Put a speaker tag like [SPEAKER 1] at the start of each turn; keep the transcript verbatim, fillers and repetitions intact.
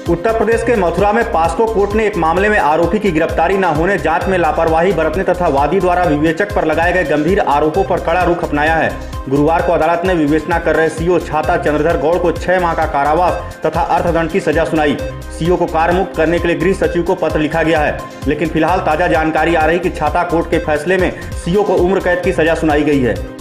[SPEAKER 1] उत्तर प्रदेश के मथुरा में POCSO court ने एक मामले में आरोपी की गिरफ्तारी न होने, जांच में लापरवाही बरतने तथा वादी द्वारा विवेचक पर लगाए गए गंभीर आरोपों पर कड़ा रुख अपनाया है। गुरुवार को अदालत ने विवेचना कर रहे सीओ छाता चंद्रधर गौड़ को छह माह का कारावास तथा अर्थदंड की सजा सुनाई। सीओ को कार्यमुक्त करने के लिए गृह सचिव को पत्र लिखा गया है, लेकिन फिलहाल ताजा जानकारी आ रही कि छाता कोर्ट के फैसले में सीओ को उम्र कैद की सजा सुनाई गई है।